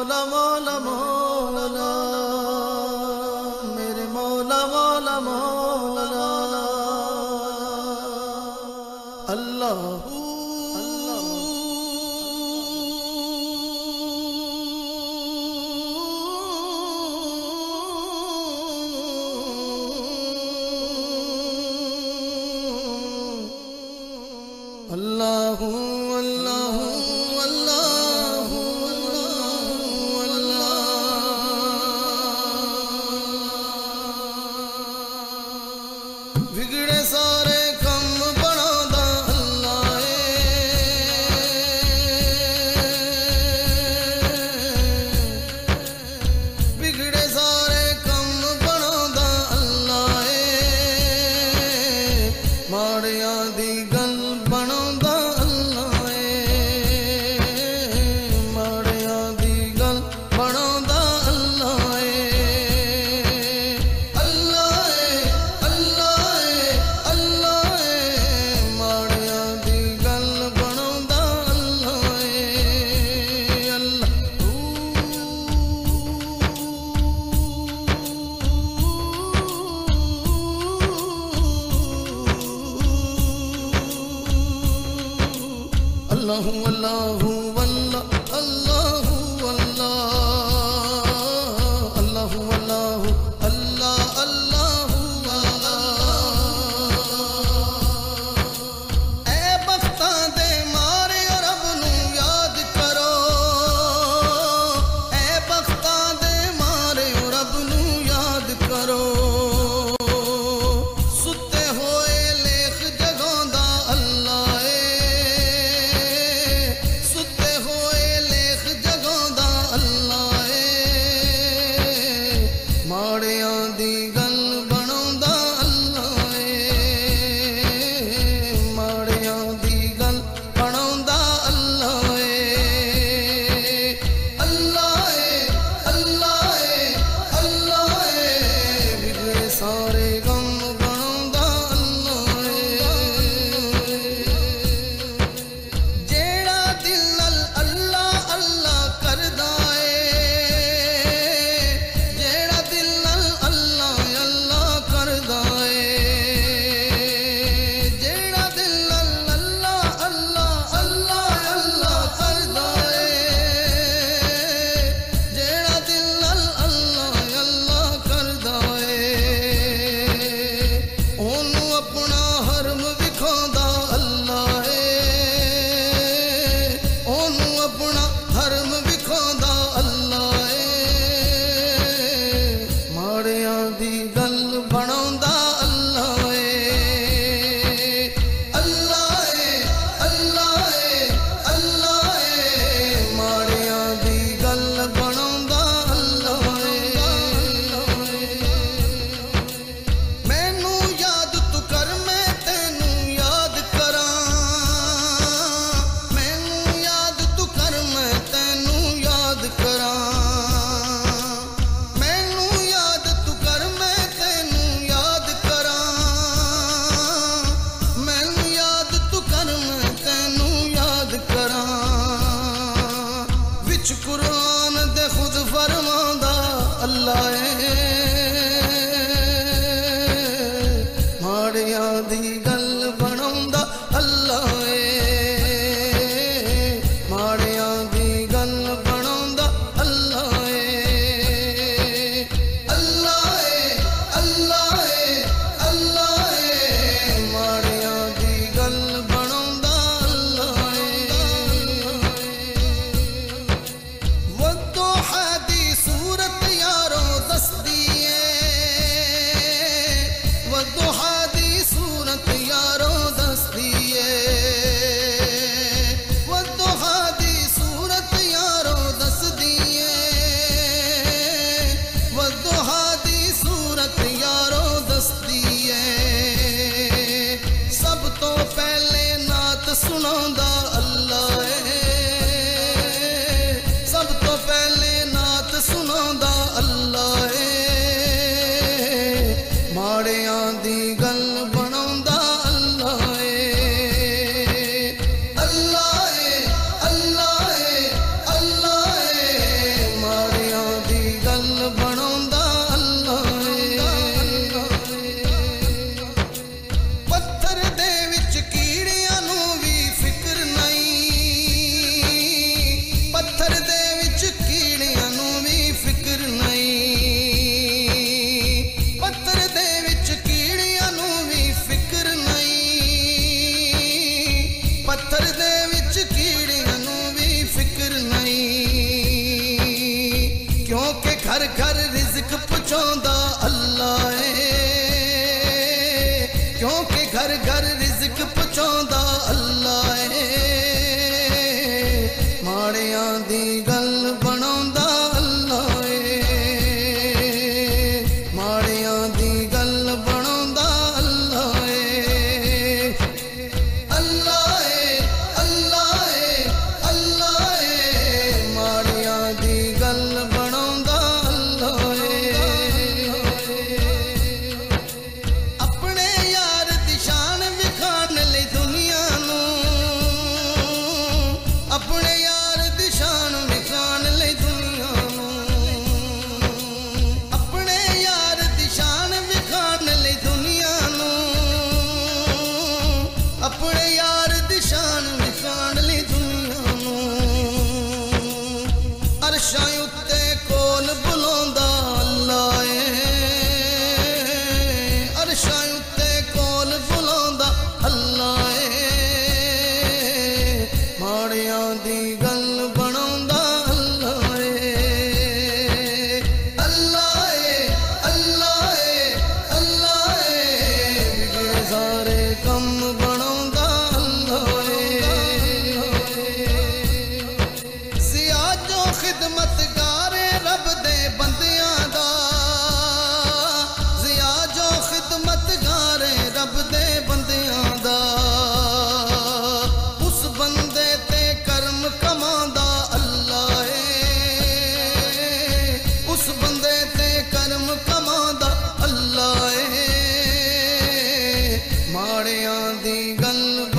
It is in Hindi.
मौला मौला मौला मेरे मौला मौला मौला अल्लाह अल्लाहु अल्लाहु अल्लाहु अल्लाह बिगड़े सारे कम बनादा अल्लाह बिगड़े सारे कम बनादा अल्लाह माड़ियां दी गल बनादा अल्लाह माड़ियां दी गल बनादा अल्लाह अल्लाह अल्लाह अल्लाह माड़ियां दी गल बनादा अल्लाह अल्लाहु अल्लाहु अल्लाह अल्लाहु अल्लाह अल्लाहु अल्लाहु अल्लाह अल्लाहु अल्लाह ऐ बख्तां दे मारे रब नू याद करो ऐ बख्तां दे मारे रब नू याद करो सुते होए लेख जगांदा अल्लाह माड़ियां दी गल बनांदा अल्लाह माड़ियां दी गल बनांदा अल्लाह अल्लाह अल्लाह अल्लाह बिगड़े सारे गम बनांदा अल्लाह जेड़ा दिल अल्लाह अल्लाह करदा कुरान दे खुद फरमांदा अल्लाह माड़ियां दी गल बनांदा अल्लाह माड़ियां दी गल बनांदा अल्लाह अल्लाह अल्लाह अल्लाह माड़ियां दी गल बनांदा अल्लाह सूरत यारो दसदी है वदुहा दी सूरत यारो दसदी है वदुहा दी सूरत यारो दसदी है वदुहा दी सूरत यारो दसदी है सब तो पहले नात सुनांदा अल्लाह सब तो पहले सुनांदा अल्लाह माड़ियां दी गल बनांदा अल्लाह अल्लाह अल्लाह अल्लाह चाहुंदा अल्लाह है, माड़ियां दी गल बनाउंदा अल्लाह है, माड़ियां दी गल बनाउंदा अल्लाह है। अल्लाह है, अल्लाह है, अल्लाह है, माड़ियां दी गल बनाउंदा अल्लाह है। अपने यार दी शान विखाण लई दुनिया नूं, अपने यार दी शान विखाण लई दुनिया नूं, अपने यार दी शान विखाण लई दुनिया नूं, अपने यार दी शान विखाण लई दुनिया नूं। अरशां उत्ते कोल बुलांदा अल्लाह है, अरशां उत्ते कोल बुलांदा अल्लाह है, माड़ियां दी गल बनाउंदा अल्लाह है। अल्लाह है, अल्लाह है, अल्लाह है, बिगड़े सारे कम बनाउंदा अल्लाह है। ज़िया जो खिदमतगार रब दे बंदियां दा, ज़िया जो खिदमतगार रब दे बंदियां दा, उस बंदे ते कर्म कमांदा अल्लाह है, उस बंदे ते कर्म कमांदा अल्लाह है, माड़ियां दी गल